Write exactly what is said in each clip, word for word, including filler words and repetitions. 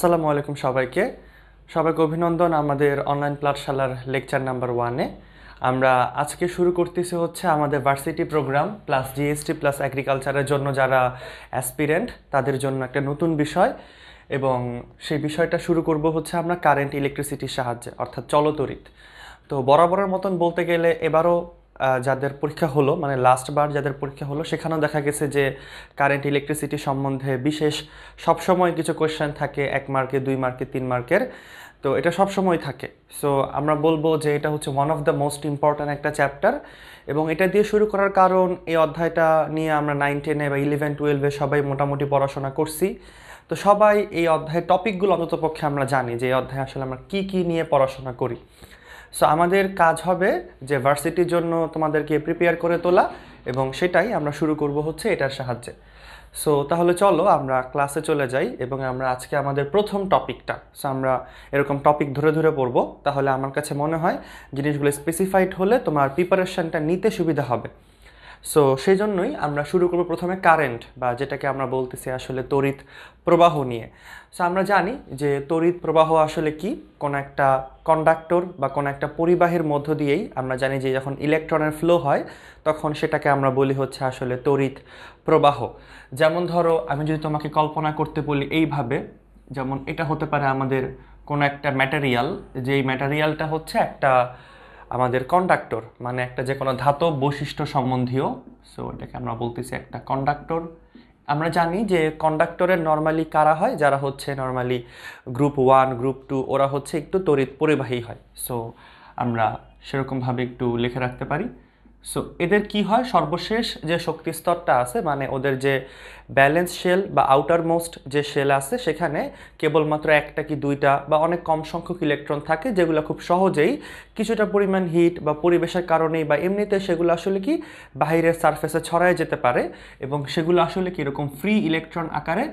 আসসালামু আলাইকুম সবাইকে সবাইকে অভিনন্দন আমাদের অনলাইন পাঠশালার লেকচার নাম্বার ওয়ানে। আমরা আজকে শুরু করতেছি হচ্ছে আমাদের varsity program plus GST plus এগ্রিকালচারের জন্য যারা অ্যাসপিরেন্ট তাদের জন্য একটা নতুন বিষয়, এবং সেই বিষয়টা শুরু করব হচ্ছে আমরা কারেন্ট ইলেকট্রিসিটির সাহায্যে, অর্থাৎ চলতরিৎ। তো বরাবরের মতন বলতে গেলে এবারও যাদের পরীক্ষা হলো, মানে লাস্টবার যাদের পরীক্ষা হলো, সেখানেও দেখা গেছে যে কারেন্ট ইলেকট্রিসিটি সম্বন্ধে বিশেষ সবসময় কিছু কোয়েশ্চেন থাকে, এক মার্কে, দুই মার্কে, তিন মার্কের। তো এটা সবসময় থাকে। সো আমরা বলবো যে এটা হচ্ছে one of the most important একটা চ্যাপ্টার, এবং এটা দিয়ে শুরু করার কারণ এই অধ্যায়টা নিয়ে আমরা নাইন টেনে বা ইলেভেন টুয়েলভে সবাই মোটামুটি পড়াশোনা করছি। তো সবাই এই অধ্যায়ের টপিকগুলো অন্ততপক্ষে আমরা জানি যে এই অধ্যায়ে আসলে আমরা কী কী নিয়ে পড়াশোনা করি। সো আমাদের কাজ হবে যে ভার্সিটির জন্য তোমাদেরকে প্রিপেয়ার করে তোলা, এবং সেটাই আমরা শুরু করব হচ্ছে এটার সাহায্যে। সো তাহলে চলো আমরা ক্লাসে চলে যাই, এবং আমরা আজকে আমাদের প্রথম টপিকটা, সো আমরা এরকম টপিক ধরে ধরে পড়ব, তাহলে আমার কাছে মনে হয় জিনিসগুলো স্পেসিফাইড হলে তোমার প্রিপারেশনটা নিতে সুবিধা হবে। সো সেই জন্যই আমরা শুরু করব প্রথমে কারেন্ট, বা যেটাকে আমরা বলতেছি আসলে তড়িৎ প্রবাহ নিয়ে। সো আমরা জানি যে তড়িৎ প্রবাহ আসলে কি, কোনো একটা কন্ডাক্টর বা কোনো একটা পরিবাহীর মধ্য দিয়েই আমরা জানি যে যখন ইলেকট্রনের ফ্লো হয় তখন সেটাকে আমরা বলি হচ্ছে আসলে তড়িৎ প্রবাহ। যেমন ধরো আমি যদি তোমাকে কল্পনা করতে বলি এইভাবে, যেমন এটা হতে পারে আমাদের কোনো একটা ম্যাটেরিয়াল, যেই ম্যাটেরিয়ালটা হচ্ছে একটা আমাদের কন্ডাক্টর, মানে একটা যে কোনো ধাতব বৈশিষ্ট্য সম্বন্ধীয়। সো এটাকে আমরা বলতেছি একটা কন্ডাক্টর। আমরা জানি যে কন্ডাক্টরের নর্মালি কারা হয়, যারা হচ্ছে normally group one, group two, ওরা হচ্ছে একটু তড়িৎ পরিবাহী হয়। সো আমরা সেরকমভাবে একটু লিখে রাখতে পারি। সো এদের কি হয়, সর্বশেষ যে শক্তি স্তরটা আছে, মানে ওদের যে ব্যালেন্স শেল বা আউটার মোস্ট যে শেল আছে, সেখানে কেবলমাত্র একটা কি দুইটা বা অনেক কম সংখ্যক ইলেকট্রন থাকে, যেগুলো খুব সহজেই কিছুটা পরিমাণ হিট বা পরিবেশের কারণেই বা এমনিতে সেগুলো আসলে কি বাইরের সারফেসে ছড়ায় যেতে পারে, এবং সেগুলো আসলে কি এরকম ফ্রি ইলেকট্রন আকারে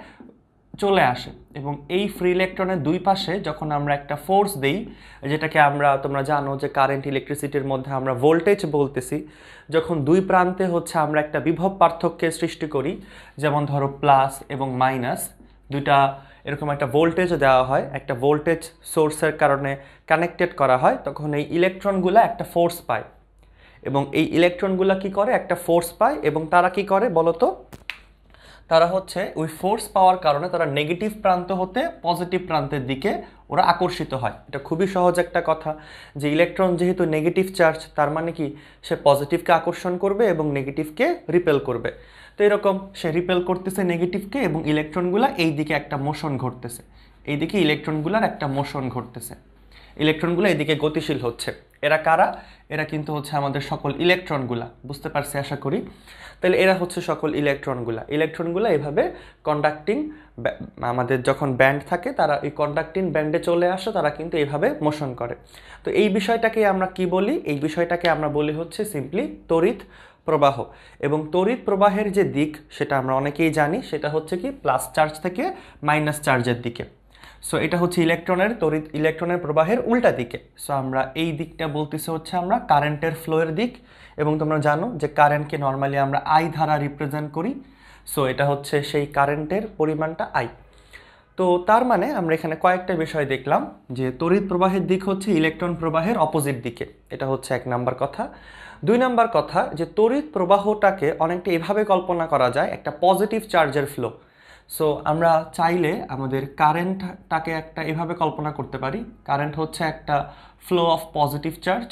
চলে আসে। এবং এই ফ্রি ইলেকট্রনের দুই পাশে যখন আমরা একটা ফোর্স দেই, যেটাকে আমরা, তোমরা জানো যে কারেন্ট ইলেকট্রিসিটির মধ্যে আমরা ভোল্টেজ বলতেছি, যখন দুই প্রান্তে হচ্ছে আমরা একটা বিভব পার্থক্যের সৃষ্টি করি, যেমন ধরো প্লাস এবং মাইনাস, দুইটা এরকম একটা ভোল্টেজ দেওয়া হয়, একটা ভোল্টেজ সোর্সের কারণে কানেক্টেড করা হয়, তখন এই ইলেকট্রনগুলো একটা ফোর্স পায়, এবং এই ইলেকট্রনগুলো কি করে, একটা ফোর্স পায়, এবং তারা কি করে বলতো, তারা হচ্ছে ওই ফোর্স পাওয়ার কারণে তারা নেগেটিভ প্রান্ত হতে পজিটিভ প্রান্তের দিকে ওরা আকর্ষিত হয়। এটা খুবই সহজ একটা কথা, যে ইলেকট্রন যেহেতু নেগেটিভ চার্জ, তার মানে কি সে পজিটিভকে আকর্ষণ করবে এবং নেগেটিভকে রিপেল করবে। তো এরকম সে রিপেল করতেছে নেগেটিভকে, এবং ইলেকট্রনগুলা এই দিকে একটা মোশন ঘটতেছে, এই দিকে ইলেকট্রনগুলার একটা মোশন ঘটতেছে, ইলেকট্রনগুলো এদিকে গতিশীল হচ্ছে। এরা কারা? এরা কিন্তু হচ্ছে আমাদের সকল ইলেকট্রনগুলা, বুঝতে পারছি আশা করি। তাহলে এরা হচ্ছে সকল ইলেকট্রনগুলা। ইলেকট্রনগুলা এভাবে কন্ডাক্টিং, আমাদের যখন ব্যান্ড থাকে তারা এই কন্ডাক্টিং ব্যান্ডে চলে আসে, তারা কিন্তু এইভাবে মোশন করে। তো এই বিষয়টাকে আমরা কি বলি? এই বিষয়টাকে আমরা বলি হচ্ছে সিম্পলি তড়িৎ প্রবাহ। এবং তড়িৎ প্রবাহের যে দিক সেটা আমরা অনেকেই জানি, সেটা হচ্ছে কি প্লাস চার্জ থেকে মাইনাস চার্জের দিকে। সো এটা হচ্ছে ইলেকট্রনের তড়িৎ ইলেকট্রনের প্রবাহের উল্টা দিকে। সো আমরা এই দিকটা বলতেছি হচ্ছে আমরা কারেন্টের ফ্লোয়ের দিক, এবং তোমরা জানো যে কারেন্টকে নর্মালি আমরা আই দ্বারা রিপ্রেজেন্ট করি। সো এটা হচ্ছে সেই কারেন্টের পরিমাণটা আই। তো তার মানে আমরা এখানে কয়েকটা বিষয় দেখলাম, যে তড়িৎ প্রবাহের দিক হচ্ছে ইলেকট্রন প্রবাহের অপোজিট দিকে, এটা হচ্ছে এক নাম্বার কথা। দুই নাম্বার কথা, যে তড়িৎ প্রবাহটাকে অনেকটা এভাবে কল্পনা করা যায়, একটা পজিটিভ চার্জের ফ্লো। সো আমরা চাইলে আমাদের কারেন্টটাকে একটা এভাবে কল্পনা করতে পারি, কারেন্ট হচ্ছে একটা ফ্লো অফ পজিটিভ চার্জ,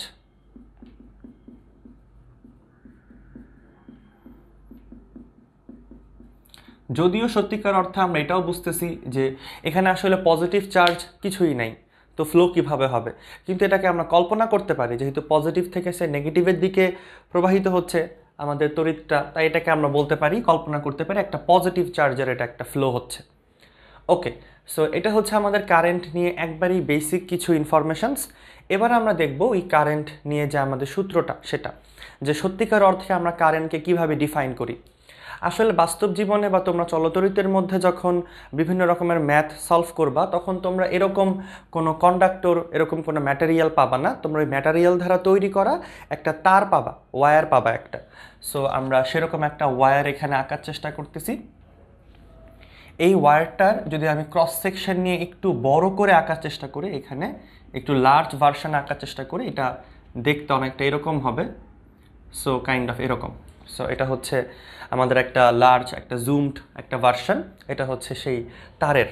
যদিও সত্যিকার অর্থে আমরা এটাও বুঝতেছি যে এখানে আসলে পজিটিভ চার্জ কিছুই নাই, তো ফ্লো কিভাবে হবে, কিন্তু এটাকে আমরা কল্পনা করতে পারি, যেহেতু পজিটিভ থেকে সে নেগেটিভের দিকে প্রবাহিত হচ্ছে আমাদের তড়িৎটা, তাই এটাকে আমরা বলতে পারি, কল্পনা করতে পারি একটা পজিটিভ চার্জের এটা একটা ফ্লো হচ্ছে। ওকে, সো এটা হচ্ছে আমাদের কারেন্ট নিয়ে একবারই বেসিক কিছু ইনফরমেশনস। এবার আমরা দেখব এই কারেন্ট নিয়ে যে আমাদের সূত্রটা, সেটা যে সত্যিকার অর্থে আমরা কারেন্টকে কিভাবে ডিফাইন করি। আসলে বাস্তব জীবনে বা তোমরা চলতরিতের মধ্যে যখন বিভিন্ন রকমের ম্যাথ সলভ করবা, তখন তোমরা এরকম কোনো কন্ডাক্টর, এরকম কোনো ম্যাটেরিয়াল পাবা না, তোমরা ওই ম্যাটেরিয়াল দ্বারা তৈরি করা একটা তার পাবা, ওয়্যার পাবা একটা। সো আমরা সেরকম একটা ওয়্যার এখানে আঁকার চেষ্টা করতেছি। এই ওয়্যারটার যদি আমি ক্রস সেকশন নিয়ে একটু বড় করে আঁকার চেষ্টা করি, এখানে একটু লার্জ ভার্সন আঁকার চেষ্টা করি, এটা দেখতে অনেকটা এরকম হবে। সো কাইন্ড অফ এরকম। সো এটা হচ্ছে আমাদের একটা লার্জ একটা জুমড একটা ভার্সন, এটা হচ্ছে সেই তারের।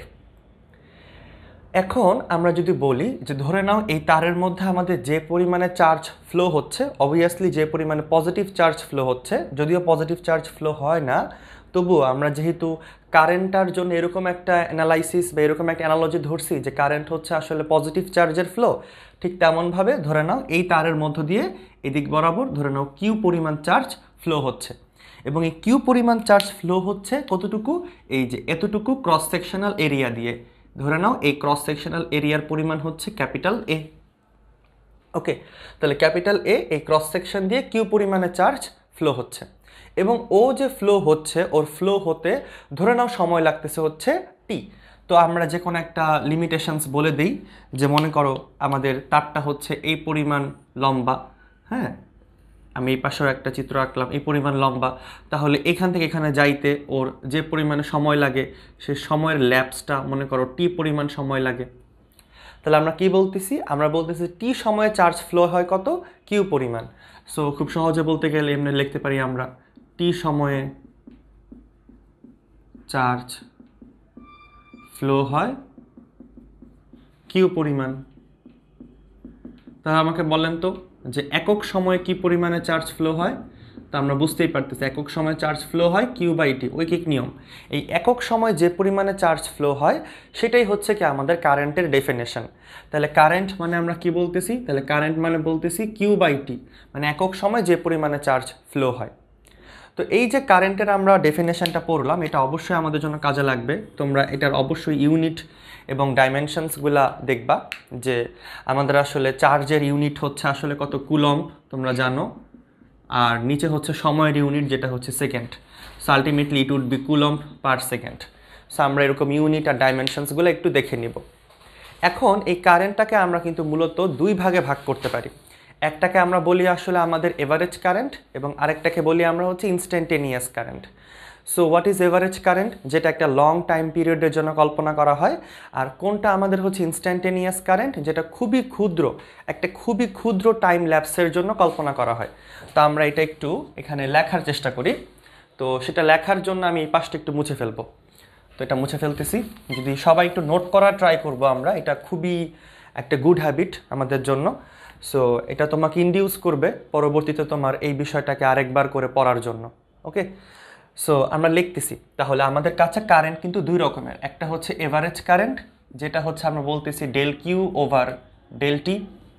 এখন আমরা যদি বলি যে ধরে নাও এই তারের মধ্যে আমাদের যে পরিমাণে চার্জ ফ্লো হচ্ছে, অবভিয়াসলি যে পরিমাণে পজিটিভ চার্জ ফ্লো হচ্ছে, যদিও পজিটিভ চার্জ ফ্লো হয় না, তবুও আমরা যেহেতু কারেন্টটার জন্য এরকম একটা অ্যানালাইসিস বা এরকম একটা অ্যানালজি ধরছি যে কারেন্ট হচ্ছে আসলে পজিটিভ চার্জের ফ্লো, ঠিক তেমনভাবে ধরে নাও এই তারের মধ্য দিয়ে এদিক বরাবর ধরে নাও কিউ পরিমাণ চার্জ ফ্লো হচ্ছে, এবং এই কিউ পরিমাণ চার্জ ফ্লো হচ্ছে কতটুকু, এই যে এতটুকু ক্রস সেকশনাল এরিয়া দিয়ে। ধরে নাও এই ক্রস সেকশনাল এরিয়ার পরিমাণ হচ্ছে ক্যাপিটাল এ। ওকে, তাহলে ক্যাপিটাল এ এই ক্রস সেকশন দিয়ে কিউ পরিমাণে চার্জ ফ্লো হচ্ছে, এবং ও যে ফ্লো হচ্ছে ওর ফ্লো হতে ধরে নাও সময় লাগতেছে হচ্ছে টি। তো আমরা যে কোনো একটা লিমিটেশনস বলে দিই, যে মনে করো আমাদের তারটা হচ্ছে এই পরিমাণ লম্বা, হ্যাঁ আমি এই পাশেও একটা চিত্র আঁকলাম, এই পরিমাণ লম্বা, তাহলে এখান থেকে এখানে যাইতে ওর যে পরিমাণে সময় লাগে সে সময়ের ল্যাপসটা মনে করো টি পরিমাণ সময় লাগে। তাহলে আমরা কি বলতেছি, আমরা বলতেছি টি সময়ে চার্জ ফ্লো হয় কত, কিউ পরিমাণ। সো খুব সহজে বলতে গেলে এমনি লিখতে পারি আমরা টি সময়ে চার্জ ফ্লো হয় কিউ পরিমাণ। তাহলে আমাকে বলেন তো যে একক সময়ে কি পরিমাণে চার্জ ফ্লো হয়, তা আমরা বুঝতেই পারতেছি একক সময়ে চার্জ ফ্লো হয় কিউ বাই টি, ঐকিক নিয়ম। এই একক সময় যে পরিমাণে চার্জ ফ্লো হয় সেটাই হচ্ছে কি আমাদের কারেন্টের ডেফিনেশন। তাহলে কারেন্ট মানে আমরা কি বলতেছি, তাহলে কারেন্ট মানে বলতেছি কিউ বাই টি, মানে একক সময় যে পরিমাণে চার্জ ফ্লো হয়। তো এই যে কারেন্টের আমরা ডেফিনেশনটা পড়লাম, এটা অবশ্যই আমাদের জন্য কাজে লাগবে। তোমরা এটার অবশ্যই ইউনিট এবং ডাইমেনশনসগুলা দেখবা, যে আমাদের আসলে চার্জের ইউনিট হচ্ছে আসলে কত, কুলম্ব তোমরা জানো, আর নিচে হচ্ছে সময়ের ইউনিট যেটা হচ্ছে second. So ultimately it would be coulomb per second. So আমরা এরকম ইউনিট আর ডাইমেনশনসগুলো একটু দেখে নিব। এখন এই কারেন্টটাকে আমরা কিন্তু মূলত দুই ভাগে ভাগ করতে পারি। একটাকে আমরা বলি আসলে আমাদের এভারেজ কারেন্ট, এবং আরেকটাকে বলি আমরা হচ্ছে instantaneous current. So what is average current, যেটা একটা লং টাইম পিরিয়ডের জন্য কল্পনা করা হয়, আর কোনটা আমাদের হচ্ছে ইনস্ট্যান্টেনিয়াস কারেন্ট, যেটা খুবই ক্ষুদ্র একটা খুবই ক্ষুদ্র টাইম ল্যাপসের জন্য কল্পনা করা হয়। তো আমরা এটা একটু এখানে লেখার চেষ্টা করি। তো সেটা লেখার জন্য আমি এই পাশটা একটু মুছে ফেলবো। তো এটা মুছে ফেলতেছি, যদি সবাই একটু নোট করার ট্রাই করব আমরা, এটা খুবই একটা গুড হ্যাবিট আমাদের জন্য। সো এটা তোমাকে ইনডিউস করবে পরবর্তীতে তোমার এই বিষয়টাকে আরেকবার করে পড়ার জন্য। ওকে, সো আমরা লিখতেছি, তাহলে আমাদের কাছে কারেন্ট কিন্তু দুই রকমের, একটা হচ্ছে এভারেজ কারেন্ট, যেটা হচ্ছে আমরা বলতেছি del Q over del T,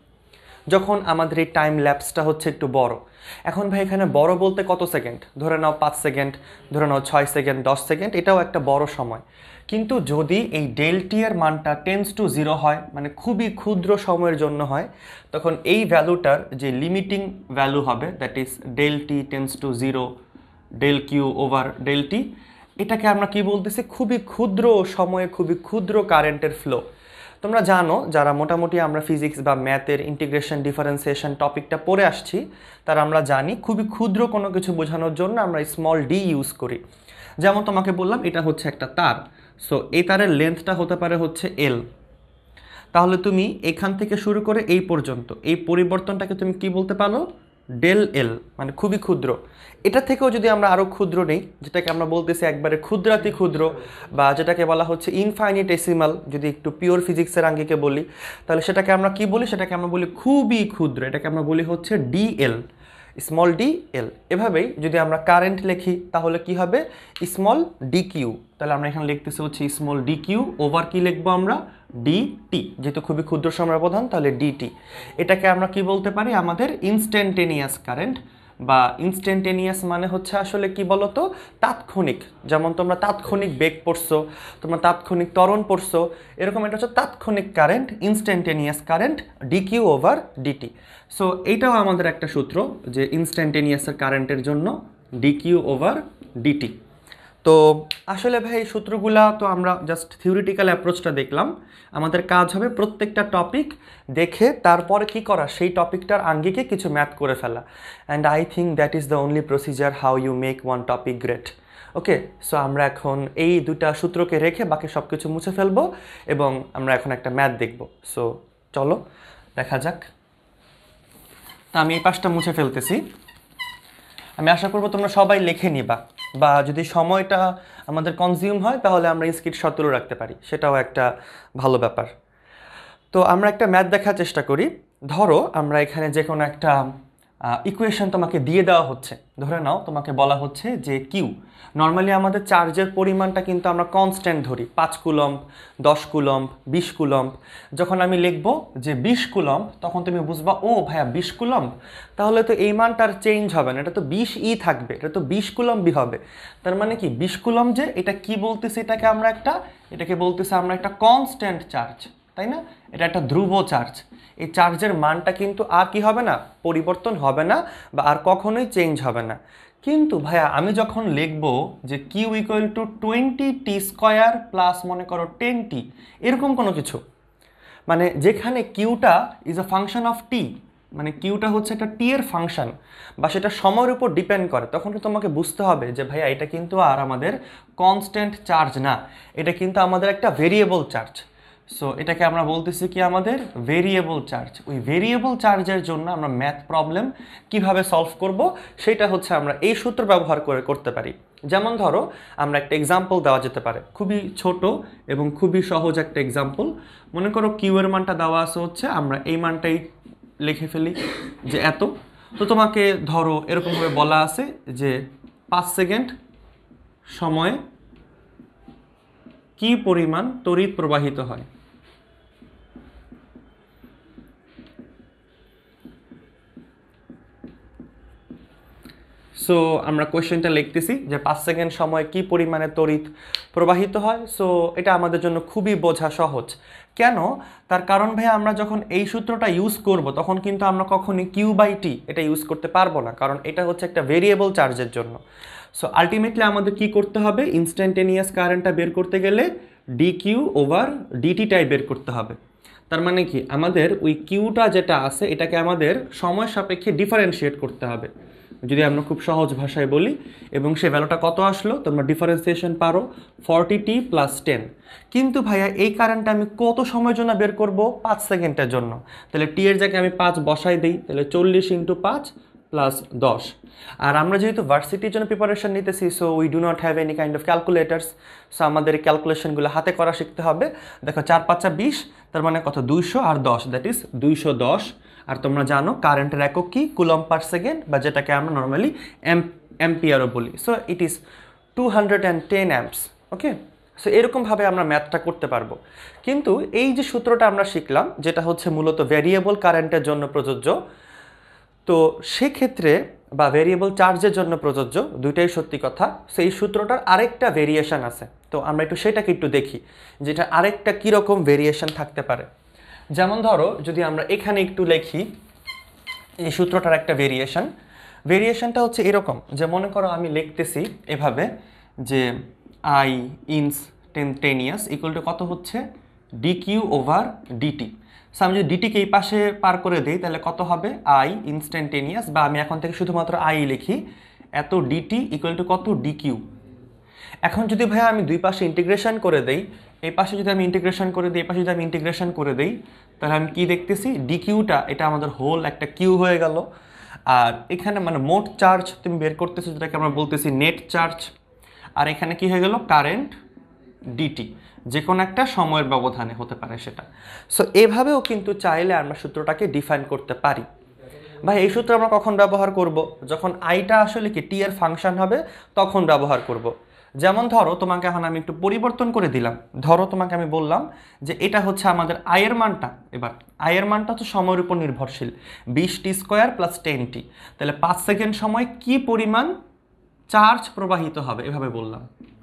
যখন আমাদের এই টাইম ল্যাপসটা হচ্ছে একটু বড়। এখন ভাই এখানে বড় বলতে কত সেকেন্ড, ধরে নাও পাঁচ সেকেন্ড, ধরে নাও ছয় সেকেন্ড, দশ সেকেন্ড, এটাও একটা বড় সময়। কিন্তু যদি এই ডেল টি এর মানটা টেন্স টু জিরো হয়, মানে খুবই ক্ষুদ্র সময়ের জন্য হয়, তখন এই ভ্যালুটার যে লিমিটিং ভ্যালু হবে, that is del T tends to zero del Q over del T, এটাকে আমরা কি বলতেছি, খুবই ক্ষুদ্র সময়ে খুবই ক্ষুদ্র কারেন্টের ফ্লো। তোমরা জানো যারা মোটামুটি আমরা ফিজিক্স বা ম্যাথের ইন্টিগ্রেশন ডিফারেন্সিয়েশন টপিকটা পড়ে আসছি, তারা আমরা জানি খুবই ক্ষুদ্র কোনো কিছু বোঝানোর জন্য আমরা স্মল ডি ইউজ করি। যেমন তোমাকে বললাম এটা হচ্ছে একটা তার, সো এই তারের লেন্থটা হতে পারে হচ্ছে এল। তাহলে তুমি এখান থেকে শুরু করে এই পর্যন্ত এই পরিবর্তনটাকে তুমি কি বলতে পারো, ডেল এল, মানে খুবই ক্ষুদ্র। এটা থেকেও যদি আমরা আরও ক্ষুদ্র নেই, যেটাকে আমরা বলতেছি একবারে ক্ষুদ্রাতি ক্ষুদ্র, বা যেটাকে বলা হচ্ছে ইনফাইনিটেসিমাল, যদি একটু পিওর ফিজিক্সের আঙ্গিকে বলি, তাহলে সেটাকে আমরা কি বলি, সেটাকে আমরা বলি খুবই ক্ষুদ্র, এটাকে আমরা বলি হচ্ছে ডিএল, স্মল ডি এল। এভাবেই যদি আমরা কারেন্ট লিখি তাহলে কি হবে, স্মল ডি কিউ। তাহলে আমরা এখানে লিখতেছি হচ্ছে স্মল ডি কিউ ওভার কি লিখবো আমরা, ডিটি, যেহেতু খুবই ক্ষুদ্র সময়ের ব্যবধান তাহলে ডিটি। এটাকে আমরা কি বলতে পারি, আমাদের ইনস্ট্যান্টেনিয়াস কারেন্ট, বা ইনস্ট্যান্টেনিয়াস মানে হচ্ছে আসলে কি বলতো, তাৎক্ষণিক। যেমন তোমরা তাৎক্ষণিক বেগ পড়ছো, তোমরা তাৎক্ষণিক ত্বরণ পড়ছো, এরকম এটা হচ্ছে তাৎক্ষণিক current, instantaneous current, D Q over D T. So এইটাও আমাদের একটা সূত্র যে ইনস্ট্যান্টেনিয়াসের কারেন্টের জন্য ডিকিউ ওভার ডিটি। তো আসলে ভাই এই সূত্রগুলা তো আমরা জাস্ট থিওরিটিক্যাল অ্যাপ্রোচটা দেখলাম, আমাদের কাজ হবে প্রত্যেকটা টপিক দেখে তারপরে কি করা, সেই টপিকটার আঙ্গিকে কিছু ম্যাথ করে ফেলা। And I think that is the only procedure how you make one topic great. Okay, so আমরা এখন এই দুটা সূত্রকে রেখে বাকি সব কিছু মুছে ফেলবো এবং আমরা এখন একটা ম্যাথ দেখব। সো চলো দেখা যাক। তা আমি এই পাশটা মুছে ফেলতেছি। আমি আশা করবো তোমরা সবাই লিখে নিবা, বা যদি সময়টা আমাদের কনজিউম হয় তাহলে আমরা স্ক্রিনশট তুলে রাখতে পারি, সেটাও একটা ভালো ব্যাপার। তো আমরা একটা ম্যাথ দেখার চেষ্টা করি। ধরো আমরা এখানে যে কোনো একটা ইকুয়েশন তোমাকে দিয়ে দেওয়া হচ্ছে, ধরে নাও তোমাকে বলা হচ্ছে যে কিউ। নর্মালি আমাদের চার্জের পরিমাণটা কিন্তু আমরা কনস্ট্যান্ট ধরি, পাঁচ কুলম্ব, দশ কুলম্ব, বিশ কুলম্ব। যখন আমি লিখবো যে বিশ কুলম্ব তখন তুমি বুঝবা ও ভাইয়া বিশ কুলম্ব, তাহলে তো এই মানটা আর চেঞ্জ হবে না, এটা তো বিশ ই থাকবে, এটা তো বিশ কুলম্বই হবে। তার মানে কি বিশ কুলম্ব যে এটা কি বলতেছে, এটাকে আমরা একটা এটাকে বলতেছে আমরা একটা কনস্ট্যান্ট চার্জ, তাই না? এটা একটা ধ্রুব চার্জ। এই চার্জের মানটা কিন্তু আর কি হবে না, পরিবর্তন হবে না বা আর কখনোই চেঞ্জ হবে না। কিন্তু ভাইয়া আমি যখন লিখবো যে Q equal to twenty T square plus মনে করো টেন টি, এরকম কোনো কিছু, মানে যেখানে কিউটা is a function of T, মানে কিউটা হচ্ছে একটা টি এর ফাংশন বা সেটা সময়ের উপর ডিপেন্ড করে, তখন কিন্তু তোমাকে বুঝতে হবে যে ভাইয়া এটা কিন্তু আর আমাদের কনস্ট্যান্ট চার্জ না, এটা কিন্তু আমাদের একটা ভেরিয়েবল চার্জ। সো এটাকে আমরা বলতেছি কি আমাদের ভেরিয়েবল চার্জ। ওই ভেরিয়েবল চার্জের জন্য আমরা ম্যাথ প্রবলেম কিভাবে সলভ করব সেটা হচ্ছে আমরা এই সূত্র ব্যবহার করে করতে পারি। যেমন ধরো আমরা একটা এক্সাম্পল দেওয়া যেতে পারে, খুবই ছোট এবং খুবই সহজ একটা এক্সাম্পল। মনে করো কিউ এর মানটা দেওয়া আছে হচ্ছে, আমরা এই মানটাই লিখে ফেলি যে এত। তো তোমাকে ধরো এরকমভাবে বলা আছে যে পাঁচ সেকেন্ড সময়ে কি পরিমাণ তড়িৎ প্রবাহিত হয়। সো আমরা কোয়েশ্চেনটা লিখতেছি যে পাঁচ সেকেন্ড সময় কি পরিমাণে তড়িৎ প্রবাহিত হয়। সো এটা আমাদের জন্য খুবই বোঝা সহজ। কেন? তার কারণ ভাই আমরা যখন এই সূত্রটা ইউজ করব তখন কিন্তু আমরা কখনই কিউ বাই টি এটা ইউজ করতে পারবো না, কারণ এটা হচ্ছে একটা ভেরিয়েবল চার্জের জন্য। সো আলটিমেটলি আমাদের কি করতে হবে, ইনস্ট্যান্টেনিয়াস কারেন্টটা বের করতে গেলে ডি কিউ ওভার ডিটিটাই বের করতে হবে। তার মানে কি আমাদের ওই কিউটা যেটা আছে এটাকে আমাদের সময় সাপেক্ষে ডিফারেন্সিয়েট করতে হবে, যদি আমরা খুব সহজ ভাষায় বলি। এবং সে ভ্যালুটা কত আসলো, তোমরা ডিফারেন্সিয়েশন পারো ফর্টি টি প্লাস টেন। কিন্তু ভাইয়া এই কারেন্টটা আমি কত সময়ের জন্য বের করব, পাঁচ সেকেন্ডের জন্য। তাহলে টি এর জায়গায় আমি পাঁচ বসাই দিই, তাহলে চল্লিশ ইন্টু পাঁচ প্লাস দশ। আর আমরা যেহেতু ভার্সিটির জন্য প্রিপারেশন নিতেছি, so we do not have any kind of calculators. So আমাদের ক্যালকুলেশনগুলো হাতে করা শিখতে হবে। দেখো চার পাঁচা বিশ, তার মানে কত, দুইশো আর দশ, দ্যাট ইজ দুইশো দশ। আর তোমরা জানো কারেন্টের একক কি, কুলম্ব পার সেকেন্ড, বা যেটাকে আমরা নর্মালি অ্যাম্পিয়ারও বলি। So it is two hundred and ten amps. Okay, so এরকমভাবে আমরা ম্যাথটা করতে পারবো। কিন্তু এই যে সূত্রটা আমরা শিখলাম যেটা হচ্ছে মূলত ভ্যারিয়েবল কারেন্টের জন্য প্রযোজ্য, তো সেক্ষেত্রে বা ভেরিয়েবল চার্জের জন্য প্রযোজ্য, দুইটাই সত্যি কথা। সেই সূত্রটার আরেকটা ভেরিয়েশন আছে, তো আমরা একটু সেটাকে একটু দেখি যেটা আরেকটা কীরকম ভেরিয়েশন থাকতে পারে। যেমন ধরো যদি আমরা এখানে একটু লিখি এই সূত্রটার একটা ভেরিয়েশন, ভেরিয়েশনটা হচ্ছে এরকম যে মনে করো আমি লিখতেছি এভাবে যে আই ইনস্ট্যান্টেনিয়াস ইকুয়াল টু কত হচ্ছে, D Q over D T. So আমি যদি ডিটিকে এই পাশে পার করে দিই তাহলে কত হবে, আই ইনস্ট্যান্টেনিয়াস, বা আমি এখন থেকে শুধুমাত্র আই লিখি, এত ডিটি ইকুয়াল টু কত, ডি কিউ। এখন যদি ভাইয়া আমি দুই পাশে ইন্টিগ্রেশন করে দেই, এই পাশে যদি আমি ইন্টিগ্রেশন করে দিই, এই পাশে যদি আমি ইন্টিগ্রেশন করে দিই, তাহলে আমি কি দেখতেছি, ডি কিউটা এটা আমাদের হোল একটা কিউ হয়ে গেল। আর এখানে মানে মোট চার্জ তুমি বের করতেছো যেটাকে আমরা বলতেছি নেট চার্জ। আর এখানে কি হয়ে গেল, কারেন্ট ডিটি, যে কোনো একটা সময়ের ব্যবধানে হতে পারে সেটা। সো এভাবেও কিন্তু চাইলে আমরা সূত্রটাকে ডিফাইন করতে পারি। ভাই এই সূত্র আমরা কখন ব্যবহার করব, যখন আইটা আসলে কি টি এর ফাংশন হবে তখন ব্যবহার করব। যেমন ধরো তোমাকে এখন আমি একটু পরিবর্তন করে দিলাম, ধরো তোমাকে আমি বললাম যে এটা হচ্ছে আমাদের আয়ের মানটা, এবার আয়ের মানটা হচ্ছে সময়ের উপর নির্ভরশীল, বিশ T square plus ten T, তাহলে পাঁচ সেকেন্ড সময় কি পরিমাণ চার্জ প্রবাহিত হবে, এভাবে বললাম।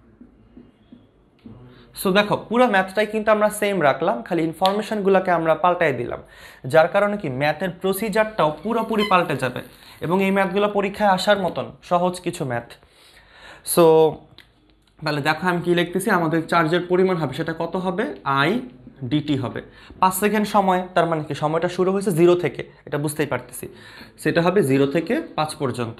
সো দেখো পুরো ম্যাথটাই কিন্তু আমরা সেম রাখলাম, খালি ইনফরমেশনগুলোকে আমরা পাল্টাই দিলাম, যার কারণে কি ম্যাথের প্রসিজারটাও পুরোপুরি পাল্টে যাবে এবং এই ম্যাথগুলো পরীক্ষায় আসার মতন সহজ কিছু ম্যাথ। সো তাহলে দেখো আমি কি লিখতেছি, আমাদের চার্জের পরিমাণ হবে সেটা কত হবে, আই ডিটি হবে পাঁচ সেকেন্ড সময়, তার মানে কি সময়টা শুরু হয়েছে জিরো থেকে, এটা বুঝতেই পারতেছি, সেটা হবে জিরো থেকে পাঁচ পর্যন্ত।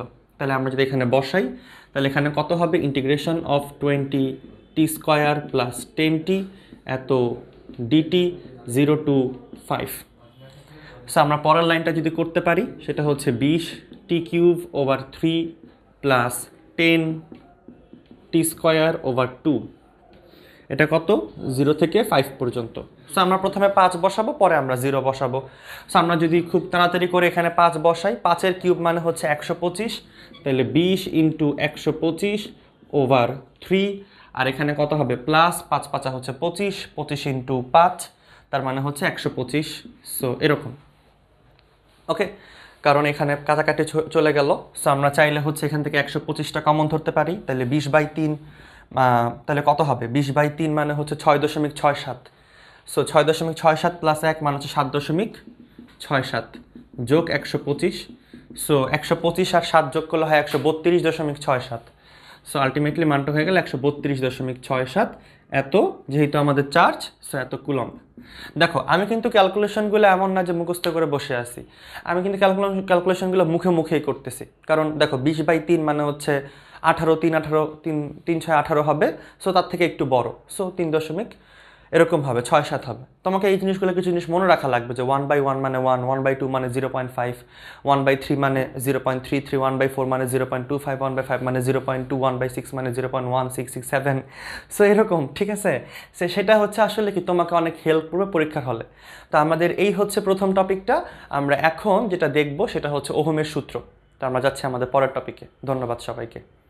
তাহলে আমরা যদি এখানে বসাই তাহলে এখানে কত হবে integration of twenty T square plus ten T এত D T zero to five. So আমরা পরের লাইনটা যদি করতে পারি সেটা হচ্ছে বিশ T cube over three plus ten T square over two, এটা কত জিরো থেকে ফাইভ পর্যন্ত। সো আমরা প্রথমে পাঁচ বসাবো, পরে আমরা জিরো বসাবো। সো আমরা যদি খুব তাড়াতাড়ি করে এখানে পাঁচ বসাই, পাঁচের কিউব মানে হচ্ছে একশো পঁচিশ, তাহলে বিশ ইন্টু একশো পঁচিশ ওভার থ্রি, আর এখানে কত হবে প্লাস পাঁচ পাঁচা হচ্ছে পঁচিশ, পঁচিশ ইন্টু পাঁচ তার মানে হচ্ছে একশো পঁচিশ। সো এরকম ওকে, কারণ এখানে কাছাকাছি চলে গেল। সো আমরা চাইলে হচ্ছে এখান থেকে একশো পঁচিশটা কমন ধরতে পারি, তাহলে বিশ বাই তিন, তাহলে কত হবে বিশ বাই তিন মানে হচ্ছে ছয় দশমিক ছয় সাত। সো ছয় দশমিক ছয় সাত প্লাস এক মানে হচ্ছে সাত দশমিক ছয় সাত যোগ একশো পঁচিশ। সো একশো পঁচিশ আর সাত যোগ করলে হয় একশো বত্রিশ দশমিক ছয় সাত। সো আলটিমেটলি মানটা হয়ে গেল একশো বত্রিশ দশমিক ছয় সাত, এত যেহেতু আমাদের চার্জ, সো এত কুলম্ব। দেখো আমি কিন্তু ক্যালকুলেশনগুলো এমন না যে মুখস্থ করে বসে আছি, আমি কিন্তু ক্যালকুলেশন ক্যালকুলেশনগুলো মুখে মুখেই করতেছি। কারণ দেখো বিশ বাই তিন মানে হচ্ছে আঠারো, তিন আঠারো তিন তিন ছয় আঠারো হবে, সো তার থেকে একটু বড়, সো তিন দশমিক এরকম হবে, ছয় সাত হবে। তোমাকে এই জিনিসগুলো কিছু জিনিস মনে রাখা লাগবে যে ওয়ান বাই ওয়ান মানে ওয়ান, ওয়ান বাই টু মানে zero point five, one by three মানে zero point three three, one by four মানে zero point two five, one by five মানে zero point two, one by six মানে zero point one six six seven. So এরকম, ঠিক আছে। সে সেটা হচ্ছে আসলে কি তোমাকে অনেক হেল্প করবে পরীক্ষার হলে। তো আমাদের এই হচ্ছে প্রথম টপিকটা। আমরা এখন যেটা দেখব সেটা হচ্ছে ওহমের সূত্র। তো আমরা যাচ্ছি আমাদের পরের টপিকে। ধন্যবাদ সবাইকে।